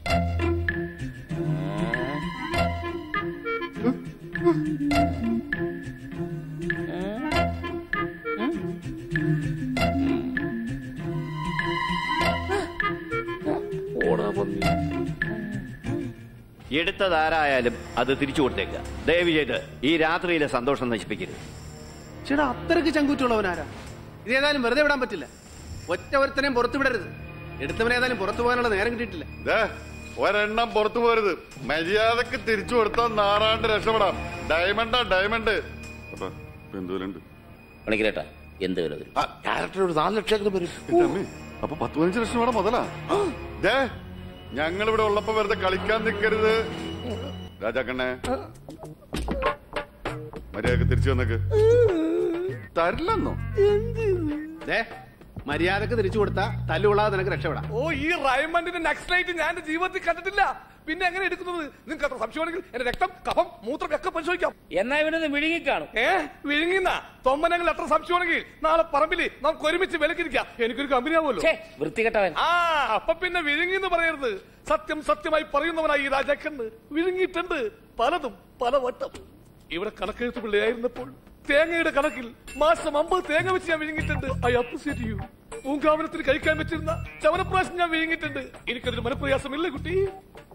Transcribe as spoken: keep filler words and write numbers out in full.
എടുത്തതാരായാലും അത് തിരിച്ചു കൊടുത്തേക്കുക. ദയവ് ചെയ്ത് ഈ രാത്രിയിലെ സന്തോഷം നശിപ്പിക്കരുത്. ചേട്ടാ അത്രയ്ക്ക് ചങ്കൂറ്റുള്ളവനാരാ? ഇതേതായാലും വെറുതെ വിടാൻ പറ്റില്ല. ഒറ്റ ഒരുത്തനെയും പുറത്തു വിടരുത്. എടുത്തവനേതായാലും പുറത്തു പോകാനുള്ള നേരം കിട്ടിയിട്ടില്ല. ഒരെണ്ണം പുറത്തു പോരുത്. മര്യാദക്ക് തിരിച്ചു കൊടുത്താൽ നാറാണ്ട് രക്ഷപ്പെടാം. ഡയമണ്ടാ ഡയമണ്ട്. എന്തുണ്ട് പണിക്കരേട്ടാ? എന്ത് വില വരും? ക്യാരക്ടർ ഒരു നാല് ലക്ഷം വരും. അപ്പൊ പത്ത് പതിനഞ്ച് ലക്ഷം വേണം മുതലാ. ഞങ്ങളിവിടെ ഉള്ളപ്പോ വെറുതെ കളിക്കാൻ നിൽക്കരുത്. രാജാക്കണ്ണേ മര്യാദക്ക് തിരിച്ചു വന്നേക്ക്. തരില്ലെന്നോ? മര്യാദക്ക് തിരിച്ചു കൊടുത്താ തല്ലുകൊള്ളാതെ നിനക്ക് രക്ഷപ്പെടാം. ഓ, ഈ റൈമണ്ടിന്റെ നെക്സ്റ്റ് ഞാൻ എന്റെ ജീവിതത്തിൽ കണ്ടിട്ടില്ല. പിന്നെ എങ്ങനെ എടുക്കുന്നത്? നിങ്ങൾക്ക് അത്ര സംശയമാണെങ്കിൽ എന്റെ രക്തം, കഫം, മൂത്രം ഒക്കെ പരിശോധിക്കാം. എന്നാ ഇവനൊന്ന് വിഴുങ്ങിക്കാണും. ഏ വിഴുങ്ങിന്ന തൊമ്മനെങ്കിൽ അത്ര സംശയമാണെങ്കിൽ നാളെ പറമ്പില് നമുക്ക് ഒരുമിച്ച് വിലക്കിരിക്കാം. എനിക്കൊരു കമ്പനി ആവുമല്ലോ. വൃത്തികെട്ടവൻ. ആ അപ്പൊ പിന്നെ വിഴുങ്ങിന്ന് പറയരുത്. സത്യം സത്യമായി പറയുന്നവനായി ഈ രാജാക്കന്ന് വിഴുങ്ങിയിട്ടുണ്ട് പലതും പലവട്ടം. ഇവിടെ കണക്കെഴുത്ത് പിള്ളയായിരുന്നപ്പോൾ തേങ്ങയുടെ കണക്കിൽ മാസം അമ്പത് തേങ്ങ വെച്ച് ഞാൻ വിഴുങ്ങിയിട്ടുണ്ട്. I appreciate you. പൂങ്കാവനത്തിന് കഴിക്കാൻ വെച്ചിരുന്ന ചവനപ്രാശം ഞാൻ വിഴുങ്ങിയിട്ടുണ്ട്. എനിക്കതിന് മനപ്രയാസമില്ല കുട്ടി.